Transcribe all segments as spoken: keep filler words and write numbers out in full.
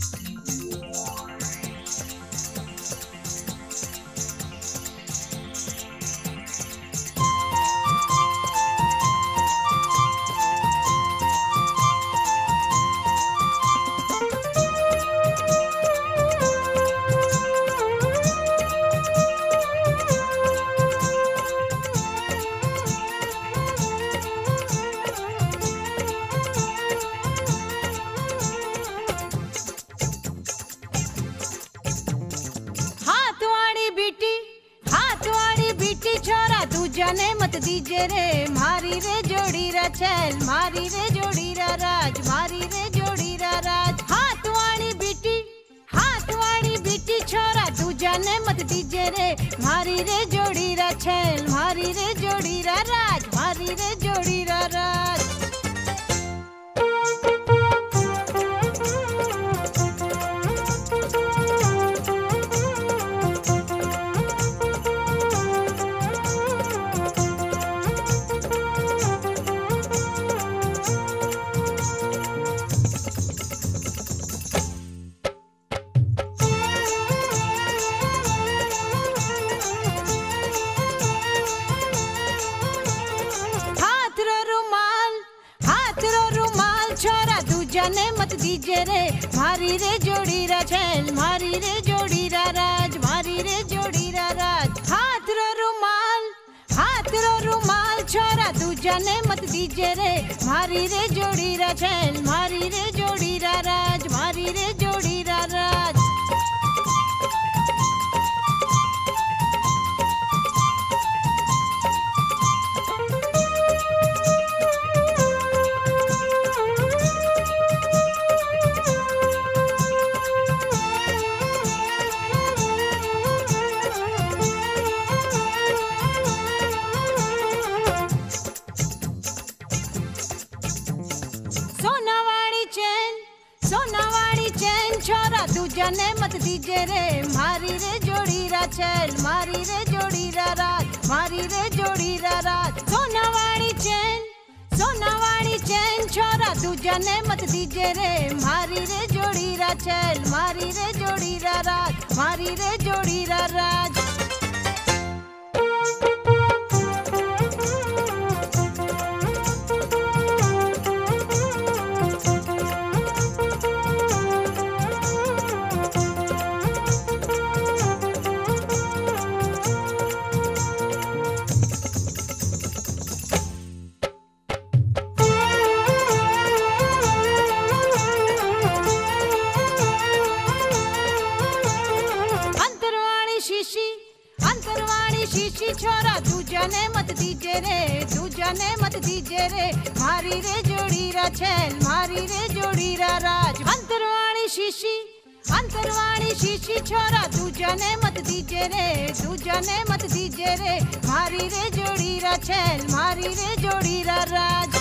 जाने मत दीजे रे मारी रे जोड़ी रा छैल मारी रे जोड़ी रा राज मारी रे जोड़ी रा राज। हाथ वाली बेटी हाथ वाली बेटी छोरा तू जाने मत दीजे रे मारी रे जोड़ी रा छैल मारी रे जोड़ी रा राज मारी रे जोड़ी रा राज। जाने मत दीजे रे मारी रे जोड़ी रा छैल मारी रे जोड़ी रा राज मारी रे जोड़ी रा राज। हाथ रो रुमाल हाथ रो रुमाल छोरा तू जाने मत दीजे रे मारी रे जोड़ी रा छैल मारी रे जोड़ी रा राज मारी रे जोड़ी रा राज। सोनावाड़ी चैन छोरा तू जाने मत दीजे रे मारी रे जोड़ी रा छैल मारी रे जोड़ी रा राज मारी रे जोड़ी रा राज। सोनावाड़ी चैन सोनावाड़ी चैन छोरा तू जाने मत दीजे रे मारी रे जोड़ी रा छैल मारी रे जोड़ी रा राज मारी रे जोड़ी रा राज। अंतरवाणी शीशी छोरा तू जाने मत दीजे रे तू जाने मत दीजे रे मारी रे जोड़ी रा छैल मारी रे जोड़ी रा राज। अंतरवाणी शीशी अंतरवाणी शीशी छोरा तू जाने मत दीजे रे तू जाने मत दीजे रे मारी रे जोड़ी रा छैल मारी रे जोड़ी रा राज।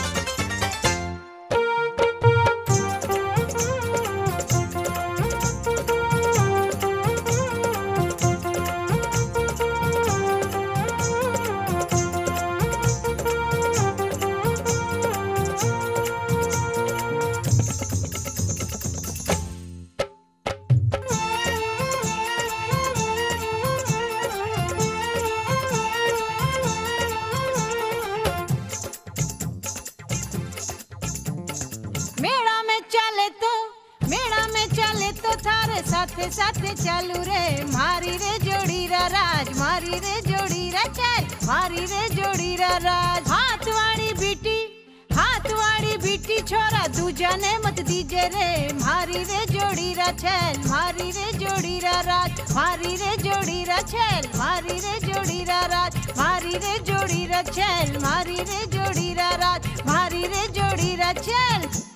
साथे साथे चालू रे मारी रे जोड़ी रा राज मारी रे जोड़ी रा छैल मारी रे जोड़ी रा राज। हाथ वाली बेटी हाथ वाली बेटी छोरा तू जाने मत दीजे रे मारी रे जोड़ी रा छैल मारी रे जोड़ी रा राज मारी रे जोड़ी रा छैल मारी रे जोड़ी रा राज मारी रे जोड़ी रा छैल मारी रे जोड़ी रा राज मारी रे जोड़ी रा छैल।